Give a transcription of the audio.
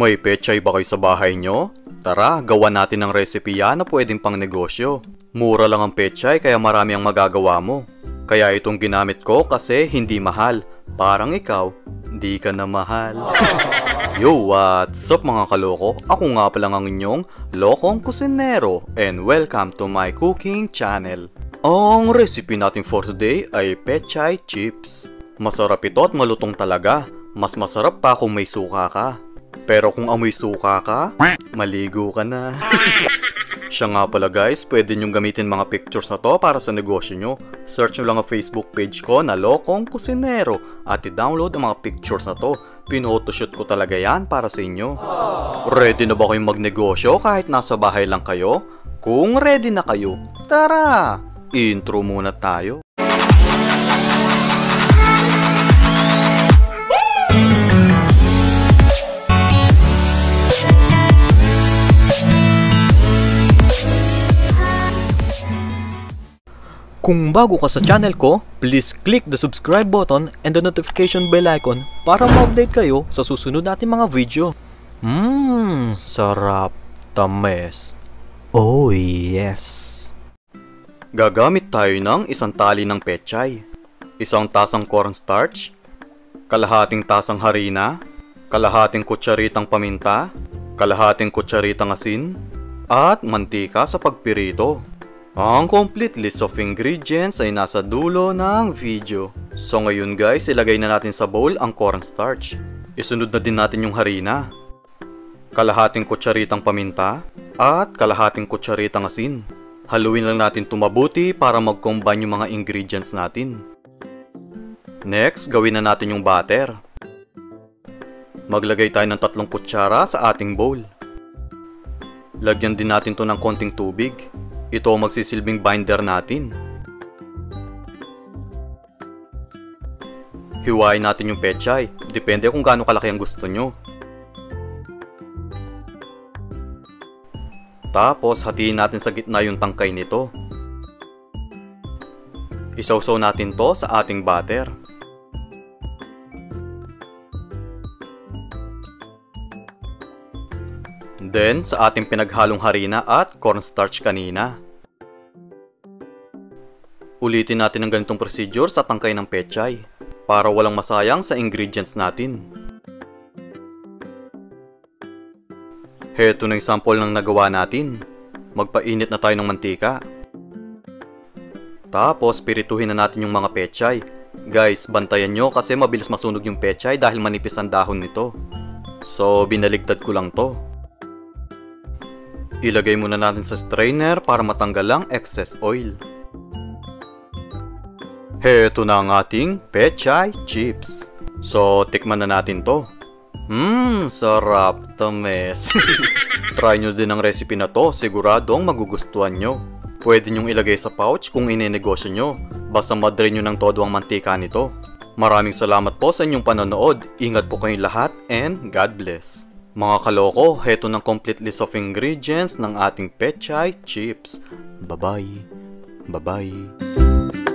May pechay ba kayo sa bahay nyo? Tara, gawa natin ng recipe yan na pwedeng pang negosyo. Mura lang ang pechay kaya marami ang magagawa mo. Kaya itong ginamit ko kasi hindi mahal. Parang ikaw, di ka na mahal. Yo, what's up mga kaloko? Ako nga pala ang inyong lokong kusinero and welcome to my cooking channel. Ang recipe natin for today ay Pechay Chips. Masarap ito at malutong talaga. Mas masarap pa kung may suka ka. Pero kung amoy suka ka, maligo ka na. Siya nga pala guys, pwede nyong gamitin mga pictures na to para sa negosyo nyo. Search nyo lang ang Facebook page ko na Lokong Kusinero at i-download ang mga pictures na to. Pin-photoshoot ko talaga yan para sa inyo. Ready na ba kayong magnegosyo kahit nasa bahay lang kayo? Kung ready na kayo, tara! Intro muna tayo. Kung bago ka sa channel ko, please click the subscribe button and the notification bell icon para ma-update kayo sa susunod nating mga video. Sarap, tamis. Oh yes. Gagamit tayo ng isang tali ng pechay, isang tasang corn starch, kalahating tasang harina, kalahating kutsaritang paminta, kalahating kutsaritang asin, at mantika sa pagpirito. Ang complete list of ingredients ay nasa dulo ng video. So ngayon guys, ilagay na natin sa bowl ang corn starch. Isunod na din natin yung harina, kalahating kutsaritang paminta, at kalahating kutsaritang asin. Haluin lang natin ito mabuti para mag-combine yung mga ingredients natin. Next, gawin na natin yung batter. Maglagay tayo ng 3 kutsara sa ating bowl. Lagyan din natin ito ng konting tubig. Ito ang magsisilbing binder natin. Hiwain natin yung pechay. Depende kung gaano kalaki ang gusto nyo. Tapos hatiin natin sa gitna yung tangkay nito. Isawsaw natin to sa ating batter. Then, sa ating pinaghalong harina at cornstarch kanina. Ulitin natin ang ganitong procedure sa tangkay ng pechay para walang masayang sa ingredients natin. Heto na yung sample ng nagawa natin. Magpainit na tayo ng mantika. Tapos, pirituhin na natin yung mga pechay. Guys, bantayan nyo kasi mabilis masunog yung pechay dahil manipis ang dahon nito. So, binaligtad ko lang to. Ilagay muna natin sa strainer para matanggal ang excess oil. Heto na ang ating Pechay Chips. So, tikman na natin to. Sarap, tamis. Try nyo din ang recipe na to, siguradong magugustuhan nyo. Pwede nyong ilagay sa pouch kung inenegosyo nyo. Basta madrain nyo ng todo ang mantika nito. Maraming salamat po sa inyong panonood. Ingat po kayong lahat and God bless. Mga kaloko, heto ng complete list of ingredients ng ating Pechay Chips. Bye-bye. Bye-bye.